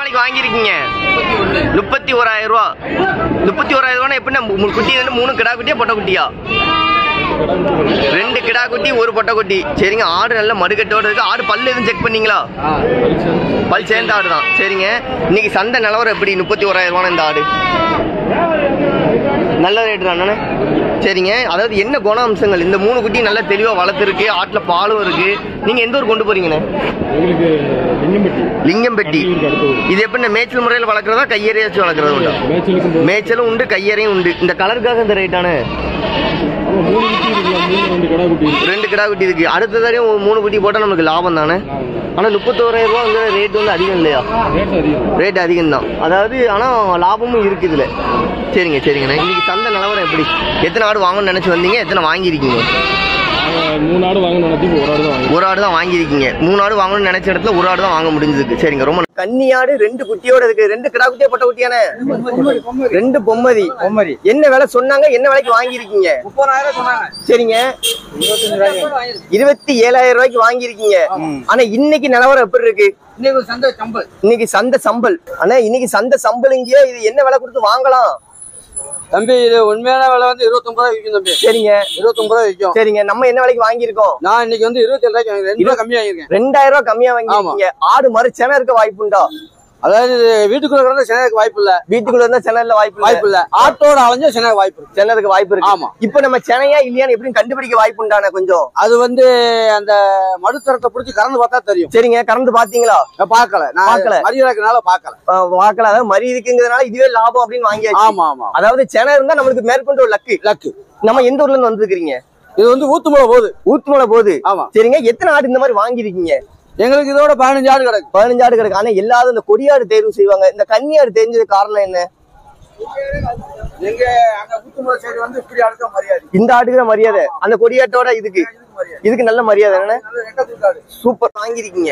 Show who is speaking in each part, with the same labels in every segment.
Speaker 1: விலைக்கு வாங்கியிருக்கீங்க? 31,000 ரூபா. 31,000 ரூபா எப்படின்னா குட்டி வந்து 3 கிடா குட்டியா பொட்டை குட்டியா? 2 கிடா குட்டி 1 பொட்டை குட்டி. சரிங்க. ஆடு நல்ல மடுக்கட்டோட இருக்கு. ஆடு பல்லு எதுவும் செக் பண்ணீங்களா? பல் சேர்ந்த ஆடு தான். சரிங்க. இன்னைக்கு சந்தை நிலவரம் எப்படி? 31,000 ரூபா இந்த ஆடு நல்ல ரேட்டு தானே? சரிங்க. அதாவது என்ன குண அம்சங்கள்? இந்த 3 குட்டி நல்லா தெளிவா வளர்த்துருக்கு. ஆட்டுல பாலும் இருக்கு. நீங்க எந்த ஊர் கொண்டு போறீங்கண்ணே? லிங்கம்பட்டி. இது எப்படி மேய்ச்சல் முறையில் வளர்க்குறதா கையறையாச்சும் வளர்க்குறதா உண்டா? மேய்ச்சலும் உண்டு கையறையும் உண்டு. இந்த கலருக்காக இந்த ரேட்டானே? 2 கிடா குட்டி இருக்கு. அடுத்த தரையும் 3 குட்டி போட்டா நமக்கு லாபம் தானே? ஆனா 31,000 ரூபாங்கிற ரேட் வந்து அதிகம் இல்லையா? ரேட் அதிகம் தான். அதாவது ஆனா லாபமும் இருக்கு இதுல. சரிங்க சரிங்கண்ணா. இன்னைக்கு சந்தை நிலவரம் எப்படி? எத்தனை ஆடு வாங்கணும்னு நினைச்சு வந்தீங்க? எத்தனை வாங்கியிருக்கீங்க?
Speaker 2: 3 ஆடு வாங்கணும்னு நினைச்சு ஒரு ஆடு தான்
Speaker 1: வாங்கியிருக்கீங்க. 3 ஆடு வாங்கணும்னு நினைச்ச இடத்துல 1 ஆடு தான் வாங்க முடிஞ்சதுக்கு. சரிங்க. ரொம்ப கன்னியாடு 2 குட்டியோட இருக்கு. 2 கிடா குட்டியா பொட்டை குட்டியானே? 2 பொம்மதி. என்ன விலை சொன்னாங்க? என்ன விலைக்கு வாங்கியிருக்கீங்க?
Speaker 3: 30,000 சொன்னாங்க.
Speaker 1: சரிங்க. 27,000 ரூபாய்க்கு வாங்கியிருக்கீங்க. ஆனா இன்னைக்கு நிலவரம் எப்படி இருக்கு? இன்னைக்கு சந்தை சம்பல். ஆனா இன்னைக்கு சந்தை சம்பளுங்க. இது என்ன விலை கொடுத்து வாங்கலாம்
Speaker 3: தம்பி? இது உண்மையான விலை வந்து 29 ரூபாய் விற்கும் தம்பி.
Speaker 1: சரிங்க.
Speaker 3: 29 ரூபாய் விற்கும்.
Speaker 1: சரிங்க. நம்ம என்ன விலைக்கு வாங்கியிருக்கோம்?
Speaker 3: நான் இன்னைக்கு வந்து 27 ரூபாய்க்கு வாங்கிருக்கேன். 2 ரூபாய் கம்மியா வாங்கிருக்கேன்.
Speaker 1: 2,000 ரூபாய் கம்மியா வாங்கிருக்கீங்க. ஆடு மாதிரி சென இருக்க வாய்ப்புண்டா?
Speaker 3: அதாவது வீட்டுக்குள்ள இருந்தா செனருக்கு வாய்ப்பு இல்ல.
Speaker 1: வீட்டுக்குள்ள இருந்தா செனல்ல வாய்ப்பு இல்ல.
Speaker 3: ஆட்டோட அலைஞ்சா செனருக்கு வாய்ப்பு இருக்கு.
Speaker 1: செனருக்கு வாய்ப்பு இருக்கு.
Speaker 3: ஆமா.
Speaker 1: இப்ப நம்ம செனையா இல்லையான்னு எப்படி கண்டுபிடிக்க வாய்ப்பு உண்டான? கொஞ்சம்
Speaker 3: அது வந்து அந்த மடுத்தரத்தை பிடிச்சி கறந்து பார்த்தா தெரியும்.
Speaker 1: சரிங்க. கறந்து பாத்தீங்களா?
Speaker 3: பாக்கல. நான் மரியாதைக்குனால பாக்கல.
Speaker 1: அதாவது மரி இருக்குங்கிறதுனால இதுவே லாபம் அப்படின்னு வாங்கியாச்சு.
Speaker 3: ஆமா ஆமா.
Speaker 1: அதாவது சென இருந்தா நம்மளுக்கு மேற்கொண்டு ஒரு லக்கு. நம்ம எந்த ஊர்ல இருந்து வந்துருக்கீங்க?
Speaker 3: இது வந்து ஊத்துமலை போகுது. ஆமா.
Speaker 1: சரிங்க. எத்தனை ஆடு இந்த மாதிரி வாங்கிருக்கீங்க?
Speaker 3: எங்களுக்கு இதோட 15 ஆடு கிடக்கு.
Speaker 1: 15 ஆடு கிடக்கு. ஆனா எல்லாரும் இந்த கொடியாடு தேர்வு செய்வாங்க. இந்த கன்னியாடு தெரிஞ்சது காரணம் என்ன?
Speaker 3: எங்க அங்க ஊத்துமலை சைடு வந்து இப்படி ஆடுக்க மரியாதை.
Speaker 1: இந்த ஆடுக்கு தான் மரியாதை. அந்த கொடியாட்டோட இதுக்கு நல்ல மரியாதை. என்ன சூப்பர் வாங்கிருக்கீங்க?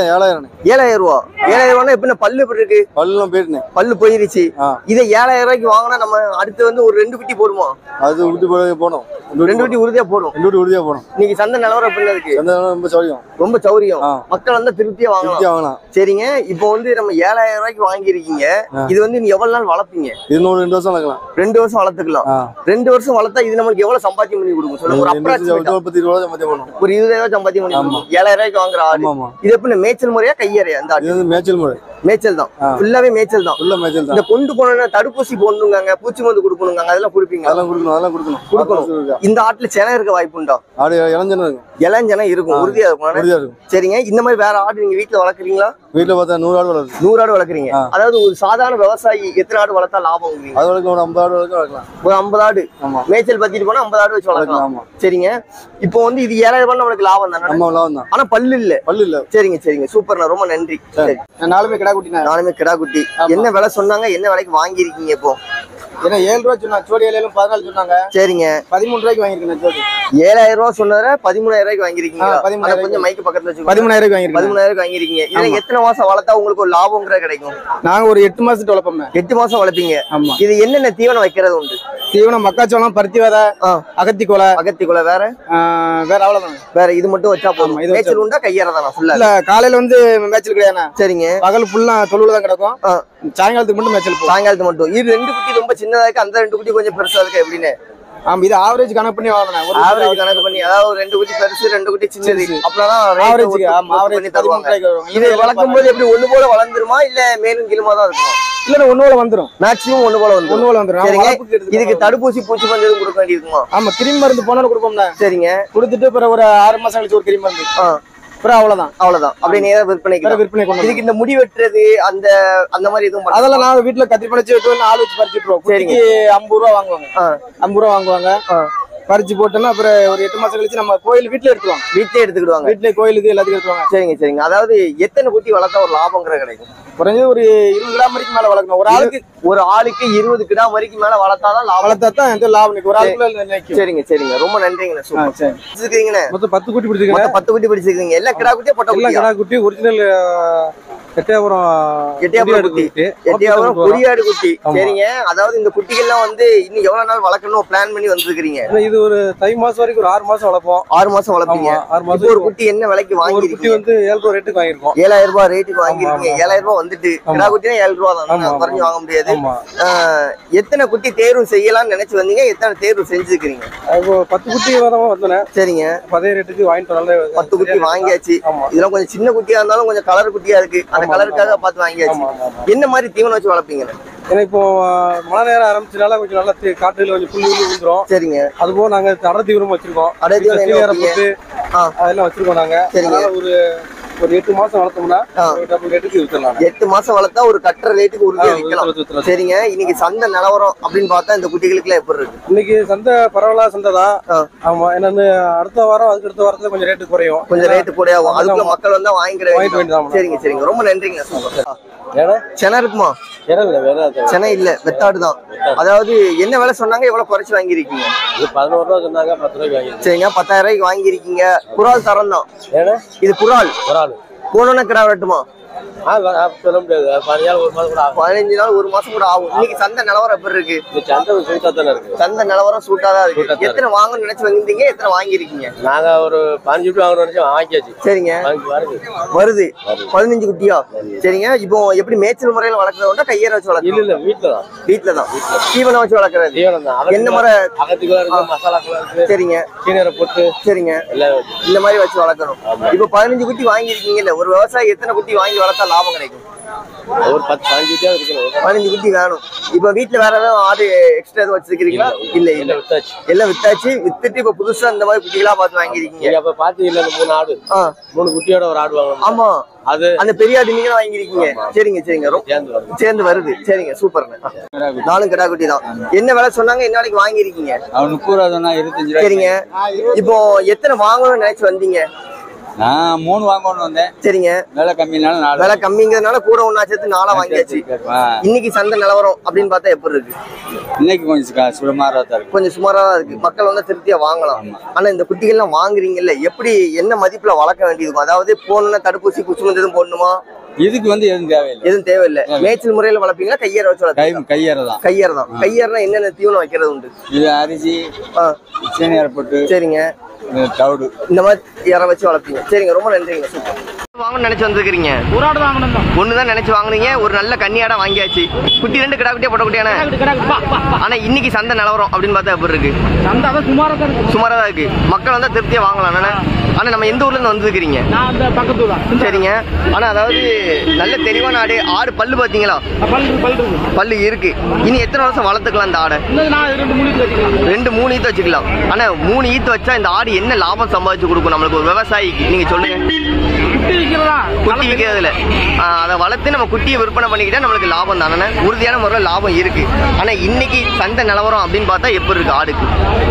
Speaker 1: 7,000 ரூபா. 7,000 ரூபா எப்படி? பல்லு எப்படி இருக்கு? பல்லு போயிருச்சு. இதை 7,000 ரூபாய்க்கு வாங்கினா நம்ம அடுத்து வந்து ஒரு 2 குட்டி போடுமா?
Speaker 2: அது போடும்.
Speaker 1: 2 குட்டி உறுதியா போடும். இன்னைக்கு சந்தை நிலவரம் எப்படி இருக்கு? ரொம்ப சௌரியம். மக்கள் வந்து திருப்தியா வாங்கலாம். சரிங்க. இப்போ வந்து நம்ம 7,000 ரூபாய்க்கு வாங்கிருக்கீங்க. இது வந்து நீ எவ்வளவு நாள் வளர்ப்பீங்க?
Speaker 2: 2 வருஷம் வளர்க்கலாம்.
Speaker 1: 2 வருஷம் வளர்த்துக்கலாம். 2 வருஷம் வளர்த்தா இது நமக்கு எவ்வளவு சம்பாத்தியம் பண்ணி கொடுக்கும் சொல்லுங்க? ஒரு அப்ராக்சிமேட்டா ஒரு 20,000 சம்பாத்தியம் பண்ணி கொடுக்கும். 7,000 ரூபாய்க்கு வாங்குற ஆடு. இது எப்படி மேய்ச்சல் முறையா கையறையா? அந்த ஆடு
Speaker 2: மேய்ச்சல் முறை.
Speaker 1: மேய்ச்சல் தான். ஃபுல்லாவே மேய்ச்சல் தான். இந்த கொண்டு போனா தடுப்பூசி போடணுங்க, பூச்சி மருந்து கொடுக்கணுங்க. அதெல்லாம் கொடுப்பீங்க?
Speaker 2: அதெல்லாம் கொடுக்கணும்.
Speaker 1: இந்த ஆட்டுல சென இருக்க வாய்ப்பு உண்டா?
Speaker 2: ஆடு இளஞ்சன
Speaker 1: இருக்கும். உறுதியா இருக்கும். சரிங்க. இந்த மாதிரி வேற ஆடு நீங்க வீட்டுல வளர்க்குறீங்களா?
Speaker 2: வீட்டுல பார்த்தா 100 ஆடு வளர்க்கு.
Speaker 1: 100 ஆடு வளர்க்குறீங்க. அதாவது ஒரு சாதாரண விவசாயி எத்தனை ஆடு வளர்த்தா லாபம்?
Speaker 2: அது வரைக்கும் ஒரு 50 ஆடு வரைக்கும் வளர்க்கலாம்.
Speaker 1: ஒரு 50 ஆடு மேய்ச்சல் பத்திட்டு போனா 50 ஆடு வச்சு வளர்க்கலாம். சரிங்க. இப்போ வந்து இது 7,000 ரூபாய் நம்மளுக்கு லாபம் தானே? ஆனா பல்லு இல்ல. சரிங்க. சூப்பர். ரொம்ப நன்றி. சரி.
Speaker 3: நாலுமே
Speaker 1: கிடா குட்டி. என்ன விலை சொன்னாங்க? என்ன விலைக்கு வாங்கிருக்கீங்க? இப்போ
Speaker 3: ஏன்னா 7 ரூபாய் சொன்னா ஜோடி 14 சொன்னாங்க.
Speaker 1: சரிங்க.
Speaker 3: 13 ரூபாய்க்கு வாங்கிருக்கேன் ஜோடி.
Speaker 1: 7,000 ரூபாய் சொன்னத 13,000 ரூபாய்க்கு வாங்கிருக்கீங்க. கொஞ்சம் மைக்கு பக்கத்துல வச்சு
Speaker 3: 13,000 வாங்கிருக்கேன்.
Speaker 1: 13,000 வாங்கிருக்கீங்க. இதுல எத்தனை மாசம் வளர்த்தா உங்களுக்கு ஒரு லாபம்ங்கற கிடைக்கும்?
Speaker 3: நாங்க ஒரு 8 மாசத்துக்கு வளர்ப்போம்.
Speaker 1: 8 மாசம் வளர்ப்பீங்க.
Speaker 3: ஆமா.
Speaker 1: இது என்னென்ன தீவனம் வைக்கிறது உண்டு?
Speaker 3: தீவனம் மக்காச்சோளம், பருத்தி விதை, அகத்திக்குலை. வேற அவ்வளவுதான்.
Speaker 1: வேற இது மட்டும் வச்சா போதும். மேய்ச்சல் உண்டா கையற தானா? ஃபுல்லா
Speaker 3: இல்ல. காலையில வந்து மேய்ச்சல் கிடையாது.
Speaker 1: சரிங்க.
Speaker 3: பகல் ஃபுல்லா தொழுவுல தான் கிடக்கும். சாயங்காலத்துக்கு மட்டும் மேய்ச்சல்.
Speaker 1: சாயங்காலத்துக்கு மட்டும். இது 2 குட்டி ரொம்ப சின்னதா இருக்கு. அந்த 2 குட்டி கொஞ்சம் பெருசா இருக்கு. எப்படின்னு?
Speaker 3: ஆமா. இது ஆவரேஜ் கணக்கு பண்ணி வாங்கணும்.
Speaker 1: ஆவரேஜ் கணக்கு பண்ணி, அதாவது 2 குட்டி பெருசு 2 குட்டி சின்னது. அப்பதான் ஆவரேஜ் தருவாங்க. இது வளர்க்கும் போது எப்படி ஒண்ணு போல வளர்ந்துருமா இல்ல மேலும் கீழுமா தான் இருக்குமா?
Speaker 3: இல்ல ஒண்ணு போல வந்துரும்.
Speaker 1: மேக்ஸிமம் ஒண்ணு போல வந்துரும். இதுக்கு தடுப்பூசி பூச்சி மருந்து கொடுக்க வேண்டியிருக்குமா?
Speaker 3: ஆமா. கிருமி மருந்து போனாலும் கொடுப்போம்னா.
Speaker 1: சரிங்க.
Speaker 3: கொடுத்துட்டு பிறகு ஒரு 6 மாசம் கழிச்சு ஒரு கிருமி மருந்து. அவ்வளவுதான்.
Speaker 1: அப்படியே நேரா விற்பனை. இதுக்கு இந்த முடி வெட்டுறது அந்த மாதிரி எதுவும்
Speaker 3: அதெல்லாம் நான் வீட்டுல கத்திரி பறிச்சு வெட்டுவோம். ஆள் வச்சு பறிச்சுட்டுருவோம். 50 ரூபா வாங்குவாங்க. 50 ரூபா வாங்குவாங்க. பறிச்சு போட்டோம்னா அப்புறம் ஒரு 8 மாசம் கழிச்சு நம்ம கோயில் வீட்டுல எடுத்துவாங்க. வீட்டுல கோயிலுக்கு எல்லாத்துக்கும் எடுத்துவாங்க.
Speaker 1: சரிங்க. அதாவது எத்தனை குட்டி வளர்த்தா ஒரு லாபங்கிற கிடைக்கும்?
Speaker 3: குறைஞ்சது ஒரு 20 கிலோ வரைக்கும் மேல வளர்க்கணும். ஒரு ஆளுக்கு 20 கிலோ வரைக்கும் மேல வளர்த்தாதான் லாபம் நிற்கும். ஒரு ஆளுக்கு.
Speaker 1: சரிங்க. ரொம்ப நன்றிங்கண்ணா.
Speaker 3: மொத்தம் 10 குட்டி பிடிச்சிருக்கீங்க.
Speaker 1: 10 குட்டி பிடிச்சிருக்கீங்க. எல்லாம் கிடா குட்டியா பொட்டை குட்டியா?
Speaker 3: கிடா குட்டி ஒரிஜினல்
Speaker 1: எட்டயபுரம் குட்டி. எட்டயபுரம் கொடியாடு குட்டி. சரிங்க. அதாவது இந்த குட்டிகள்லாம் வந்து இன்னும் எவ்வளவு நாள் வளர்க்கணும் பிளான் பண்ணி வந்துருக்கீங்க?
Speaker 3: இது ஒரு தை மாசம் வரைக்கும் ஒரு 6 மாசம் வளர்ப்போம்.
Speaker 1: 6 மாசம் வளர்ப்பீங்க. ஒரு குட்டி என்ன விலைக்கு வாங்கிருக்கீங்க?
Speaker 3: வந்து 7 ரூபாய் ரேட்டுக்கு வாங்கிருக்கோம்.
Speaker 1: 7000 ரூபாய் ரேட்டுக்கு வாங்கிருக்கீங்க. 7000 ரூபாய் வந்துட்டு கிடா குட்டினா 7 ரூபாய் தான், குறைஞ்சு வாங்க முடியாது. எத்தனை குட்டி தேர்வு செய்யலாம்னு நினைச்சு வந்தீங்க? எத்தனை தேர்வு செஞ்சுக்கிறீங்க?
Speaker 3: 10 குட்டி வந்தேன். சரிங்க. அதே ரேட்டுக்கு வாங்கிட்டு
Speaker 1: 10 குட்டி வாங்கியாச்சு. இதெல்லாம் கொஞ்சம் சின்ன குட்டியா இருந்தாலும் கொஞ்சம் கலர் குட்டியா இருக்கு. அந்த கலருக்காக பார்த்து வாங்கியாச்சு. என்ன மாதிரி தீவனம் வச்சு வளர்ப்பீங்க?
Speaker 3: ஏன்னா இப்போ மழை நேரம் ஆரம்பிச்சதுனால கொஞ்சம் நல்லா காட்டுல கொஞ்சம் புல்லு விழுந்துரும். சரிங்க. அது போக நாங்க அடை தீவனம் வச்சிருக்கோம். அதெல்லாம் வச்சிருக்கோம் நாங்க. ஒரு 8 மாசம் வளர்த்தோம்னா டபுள் ரேட்டுக்கு வித்துறலாம். 8
Speaker 1: மாசம் வளர்த்தா ஒரு கட்டற ரேட்டுக்கு உறுதியா விக்கலாம். சரிங்க. இன்னைக்கு சந்தை நிலவரம் அப்படின்னு பார்த்தா இந்த குட்டிகளுக்கு எப்படி இருக்கு?
Speaker 3: இன்னைக்கு சந்தை பரவாயில்ல சந்தை தான். ஆமா. ஏன்னா அடுத்த வாரம் அதுக்கு அடுத்த வாரத்துல கொஞ்சம் ரேட்டு குறையும்.
Speaker 1: கொஞ்சம் ரேட்டு குறையாகும். அதுக்குள்ள மக்கள் வந்தா வாங்கிக்கிற வேண்டியது. சரிங்க சரிங்க. ரொம்ப நன்றிங்க. சென இருக்குமா? சென்னை இல்ல, வெத்தாடுதான். அதாவது என்ன விலை சொன்னாங்க? எவ்வளவு குறைச்சு வாங்கிருக்கீங்க?
Speaker 3: 11 ரூபா சொன்னாங்க. 10 ரூபாய்க்கு வாங்கி.
Speaker 1: சரிங்க. 10,000 ரூபாய்க்கு வாங்கிருக்கீங்க. குரால் தரம் தான். இது குரால் போனோன்னா கிடா வெட்டுமா?
Speaker 3: சொல்ல முடியாது.
Speaker 1: 15 நாள் 1 மாசம் கூட ஆகும். இன்னைக்கு சந்தை நிலவரம் எப்படி இருக்கு? சந்தை நிலவரம் சூட்டாதான் இருக்கு. எத்தனை வாங்கணும்னு நினைச்சு வந்தீங்க? எத்தனை வாங்கிருக்கீங்க?
Speaker 3: நாங்க ஒரு 15 குட்டி வாங்கணும்னு வாங்கியாச்சு.
Speaker 1: சரிங்க. வருது 15 குட்டியா? சரிங்க. இப்போ எப்படி மேய்ச்சல் முறையில வளர்க்கறதா கையற வச்சு வளர்க்கறது?
Speaker 3: இல்ல வீட்டுலதான்.
Speaker 1: வீட்டுலதான் தீவனம் வச்சு வளர்க்கறது. என்ன முறை? சரிங்க. சீனரை போட்டு. சரிங்க. இந்த மாதிரி வச்சு வளர்க்கணும். இப்போ 15 குட்டி வாங்கிருக்கீங்கல்ல, ஒரு விவசாயி எத்தனை குட்டி வாங்கி வளர்த்தா லாபம் கிடைக்கும்?
Speaker 3: ஒரு 10-15 குட்டியா இருக்கணும்.
Speaker 1: 15 குட்டி வேணும். இப்ப வீட்டுல வேற ஏதாவது ஆடு எக்ஸ்ட்ரா எதுவும் வச்சிருக்கீங்களா? இல்ல இல்ல, எல்லாம் வித்தாச்சு. வித்துட்டு இப்ப புதுசா இந்த மாதிரி குட்டிகளா பார்த்து வாங்கிருக்கீங்க.
Speaker 3: அப்ப பாத்தீங்கல்ல 3 ஆடு, 3 குட்டியோட ஒரு ஆடு வாங்கணும்.
Speaker 1: ஆமா. அது அந்த பெரிய ஆடு நீங்க வாங்கிருக்கீங்க. சரிங்க சரிங்க. சேர்ந்து வருது. சரிங்க. சூப்பர்ங்க. 4 கிடா குட்டி தான். என்ன விலை சொன்னாங்க? என்ன விலைக்கு வாங்கிருக்கீங்க?
Speaker 3: 30 ரூபா சொன்னா 25.
Speaker 1: சரிங்க. இப்போ எத்தனை வாங்கணும்னு நினைச்சு வந்தீங்க?
Speaker 3: நான் 3 வாங்கணும்னு வந்தேன். சரிங்க. விலை கம்மினால 4.
Speaker 1: விலை கம்மிங்கிறதுனால கூட ஒண்ணா சேர்த்து 4 வாங்கியாச்சு. இன்னைக்கு சந்தை நிலவரம் அப்படின்னு பார்த்தா எப்படி இருக்கு?
Speaker 3: இன்னைக்கு கொஞ்சம் சுமாரா தான் இருக்கு.
Speaker 1: கொஞ்சம் சுமாரா தான் இருக்கு. மக்கள் வந்து திருப்தியா வாங்கலாம். ஆனா இந்த குட்டிகள்லாம் வாங்குறீங்கல்ல, எப்படி என்ன மதிப்புல வளர்க்க வேண்டியது? அதாவது போன தடுப்பூசி குச்சி எதுவும் போடணுமா?
Speaker 3: இதுக்கு வந்து எதுவும் தேவையில்லை.
Speaker 1: மேய்ச்சல் முறையில வளர்ப்பீங்களா? கையற வச்சு வளர்ப்பீங்க? கையற தான். கையறனா என்னென்ன தீவனம் வைக்கிறது உண்டு?
Speaker 3: இது அரிசி, சீனியரை போட்டு. சரிங்க. தவிடு
Speaker 1: இந்த மாதிரி இற வச்சு வளர்ப்பீங்க. சரிங்க. ரொம்ப நன்றிங்க. சூப்பர். வாங்கணும்னு நினைச்சு வந்துருக்கீங்க? ஒரு ஆடு வாங்கணும் தான். ஒண்ணுதான் நினைச்சு வாங்குனீங்க. ஒரு நல்ல கன்னியாடா வாங்கியாச்சு. குட்டி 2 கிடா குட்டியா போட்ட குட்டியான. ஆனா இன்னைக்கு சந்தை நிலவரம் அப்படின்னு பார்த்தா எப்படி இருக்கு? சந்தை சுமாரா தான் இருக்கு. மக்கள் வந்தா திருப்தியா வாங்கலாம். ஆனா நம்ம எந்த ஊர்ல இருந்து வந்துருக்கீங்க? சரிங்க. ஆனா அதாவது நல்ல தெளிவான ஆடு. ஆடு பல்லு பாத்தீங்களா? பல்லு இருக்கு. இனி எத்தனை வருஷம் வளர்த்துக்கலாம் இந்த ஆடை? 2-3 ஈத்து வச்சுக்கலாம். ஆனா 3 ஈத்து வச்சா இந்த ஆடு என்ன லாபம் சம்பாதிச்சு கொடுக்கும் நம்மளுக்கு ஒரு விவசாயிக்கு? நீங்க சொல்லுங்க. குட்டி விற்கிறதுல அதை வளர்த்து நம்ம குட்டியை விற்பனை பண்ணிக்கிட்டா நம்மளுக்கு லாபம் தானே. உறுதியான முறையில் லாபம் இருக்கு. ஆனா இன்னைக்கு சந்தை நிலவரம் அப்படின்னு பார்த்தா எப்படி இருக்கு ஆடுக்கு?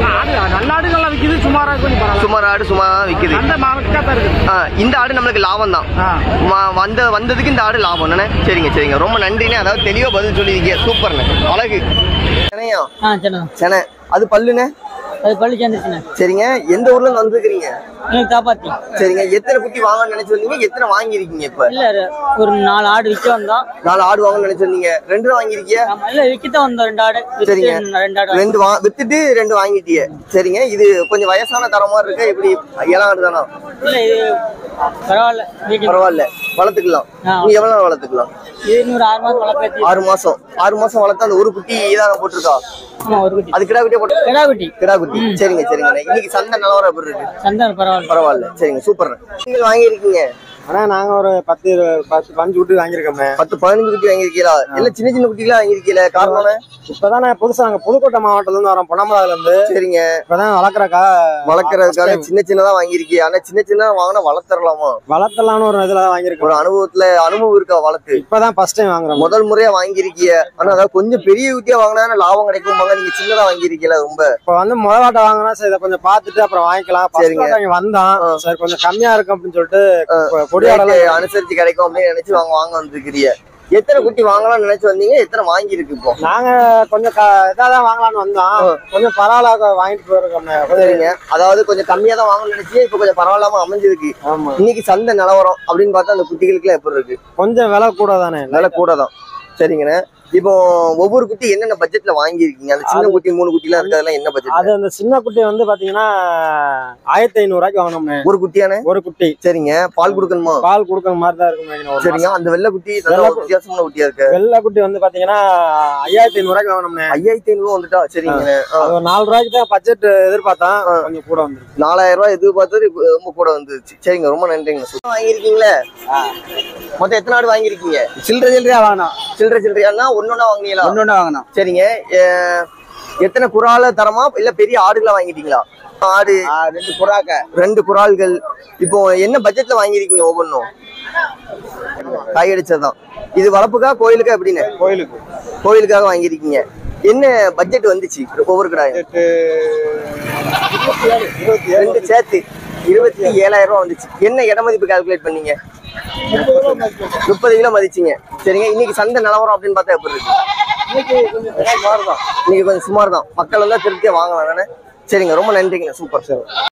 Speaker 1: சுமார் ஆடு சுமாரா விக்குது. இந்த ஆடு நம்மளுக்கு லாபம் தான். வந்ததுக்கு இந்த ஆடு லாபம் தானே. சரிங்க சரிங்க. ரொம்ப நன்றிண்ணே. அதாவது தெளிவா பதில் சொல்லியிருக்கீங்க. சூப்பர்ண்ணே. அழகு. சென அது பல்லுண்ணே.
Speaker 4: அது பள்ளி சேர்ந்துச்சுண்ணே.
Speaker 1: சரிங்க. எந்த ஊர்ல இருந்து வந்துருக்கீங்க?
Speaker 4: காப்பாத்தி.
Speaker 1: சரிங்க. எத்தனை குட்டி வாங்கணும்னு நினைச்சு வந்தீங்க? எத்தனை வாங்கிருக்கீங்க? இப்ப
Speaker 4: இல்ல ஒரு 4 ஆடு விற்க வந்தோம்.
Speaker 1: 4 ஆடு வாங்கணும்னு நினைச்சு வந்தீங்க. 2 வாங்கிருக்கீங்க?
Speaker 4: இல்ல விற்கத்தான் வந்தோம். 2 ஆடு.
Speaker 1: சரிங்க.
Speaker 4: 2 ஆடு
Speaker 1: வித்துட்டு 2 வாங்கிட்டீங்க. சரிங்க. இது கொஞ்சம் வயசான தரமா இருக்கு. எப்படி இளம் ஆடு தானா?
Speaker 4: இல்ல இது
Speaker 1: பரவாயில்ல வளர்த்துக்கலாம். நீ எவ்வளவு நாள் வளர்த்துக்கலாம்?
Speaker 4: இது 6 மாசம் வளர்க்க.
Speaker 1: 6 மாசம் வளர்த்தா அந்த ஒரு குட்டி இதான போட்டிருக்கா? அது கிடா குட்டியா போட்டு? கிடா குட்டி. சரிங்க சரிங்க. இன்னைக்கு சந்தை நிலவரம் எப்படி இருக்கு?
Speaker 4: சந்தை
Speaker 1: பரவாயில்ல. சரிங்க. சூப்பர். நீங்க வாங்கிருக்கீங்க?
Speaker 3: ஆனா நாங்க ஒரு 10-15 குட்டி வாங்கிருக்கோம்.
Speaker 1: 10-15 குட்டி வாங்கிருக்கீங்களா? எல்லாம் சின்ன சின்ன குட்டிகளா வாங்கிருக்கீங்களா? காரணம் இப்பதான் புதுசா நாங்க புதுக்கோட்டை மாவட்டத்துல இருந்து வரோம். பொன்னமராதுல இருந்து. சரிங்க. இப்பதான் வளர்க்கறதுக்காக சின்ன சின்னதா வாங்கிருக்கீங்க. ஆனா சின்ன சின்ன வாங்கினா வளர்த்தரலாமா? வளர்த்தலாம்னு ஒரு இதுல வாங்கிருக்கோம். ஒரு அனுபவம் இருக்கா வளர்த்து? இப்பதான் ஃபர்ஸ்ட் டைம் வாங்குறோம். முதல் முறையா வாங்கிருக்கீங்க. ஆனா அதாவது கொஞ்சம் பெரிய குட்டியா வாங்கினா லாபம் கிடைக்கும். நீங்க சின்னதா வாங்கிருக்கீங்களா? ரொம்ப இப்ப வந்து முதலாட்ட வாங்கினா சரி இதை கொஞ்சம் பாத்துட்டு அப்புறம் வாங்கிக்கலாம். சரிங்க. வந்தான் சரி கொஞ்சம் கம்மியா இருக்கும் அப்படின்னு சொல்லிட்டு கொடியாடல அனுசரிச்சு கிடைக்கும் அப்படின்னு நினைச்சு வாங்க வந்துருக்கீங்க. எத்தனை குட்டி வாங்கலாம்னு நினைச்சு வந்தீங்க? எத்தனை வாங்கி இருக்கு இப்போ?
Speaker 3: நாங்க கொஞ்சம் இதாதான் வாங்கலாம்னு வந்தோம். கொஞ்சம் பரவாயில்ல வாங்கிட்டு போயிருக்கோம்.
Speaker 1: சரிங்க. அதாவது கொஞ்சம் கம்மியா தான் வாங்கணும்னு நினைச்சு இப்ப கொஞ்சம் பரவாயில்லாம அமைஞ்சிருக்கு.
Speaker 3: ஆமா.
Speaker 1: இன்னைக்கு சந்தை நிலவரம் அப்படின்னு பார்த்தா அந்த குட்டிகளுக்கு எல்லாம் எப்படி இருக்கு?
Speaker 3: கொஞ்சம் விலை கூட தானே.
Speaker 1: விலை கூட தான். சரிங்கண்ணே. இப்போ ஒவ்வொரு குட்டி என்னென்ன பட்ஜெட்ல வாங்கிருக்கீங்க? அந்த சின்ன குட்டி 3 குட்டி எல்லாம் இருக்கு, அதெல்லாம் என்ன பட்ஜெட்?
Speaker 3: அது அந்த சின்ன குட்டி வந்து பாத்தீங்கன்னா 1500 ரூபாய்க்கு வாங்கணும்னு.
Speaker 1: ஒரு குட்டியானே?
Speaker 3: ஒரு குட்டி.
Speaker 1: சரிங்க. பால் கொடுக்கணுமா?
Speaker 3: பால் கொடுக்கற மாதிரி தான் இருக்கும்.
Speaker 1: சரிங்க. அந்த வெள்ளை குட்டி வித்தியாசமான குட்டியா இருக்கு.
Speaker 3: வெள்ளை குட்டி வந்து பாத்தீங்கன்னா 5500 ரூபாய்க்கு வாங்கணும்னு.
Speaker 1: 5500 வந்துட்டா? சரிங்க.
Speaker 3: 4 ரூபாய்க்கு தான் பட்ஜெட் எதிர்பார்த்தேன், கொஞ்சம் கூட வந்துருக்கு.
Speaker 1: 4000 ரூபாய் எதிர்பார்த்தது ரொம்ப கூட வந்துருச்சு. சரிங்க, ரொம்ப நன்றிங்க. வாங்கிருக்கீங்களே மொத்தம் எத்தனை ஆடு வாங்கிருக்கீங்க?
Speaker 3: சில்லறையா வாங்கணும்.
Speaker 1: சில்லறையா ஒன்னொன்னா வாங்கினீங்களா?
Speaker 3: ஒன்னொன்னா வாங்கணும்.
Speaker 1: சரிங்க. எத்தனை குறால தரமா இல்ல பெரிய ஆடுகளா வாங்கிட்டீங்களா? ஆடு
Speaker 3: 2 புறாக்க,
Speaker 1: 2 குறால்கள். இப்போ என்ன பட்ஜெட்ல வாங்கிருக்கீங்க ஒவ்வொன்றும்? காயடிச்சதுதான். இது வளர்ப்புக்கா கோயிலுக்கா எப்படின்னு? கோயிலுக்காக வாங்கிருக்கீங்க. என்ன பட்ஜெட் வந்துச்சு ஒவ்வொரு கடாயும்? 2 சேர்த்து 27000 ரூபாய் வந்துச்சு. என்ன இட மதிப்பு கால்குலேட் பண்ணீங்க? 30 கிலோ மதிச்சிங்க. சரிங்க. இன்னைக்கு சந்தை நிலவரம் அப்படின்னு பார்த்தா எப்படி இருக்கு? இன்னைக்கு கொஞ்சம் சுமார் தான். மக்கள் எல்லாம் திருப்தியா வாங்கலாம் தானே? சரிங்க, ரொம்ப நன்றிங்க. Super sir.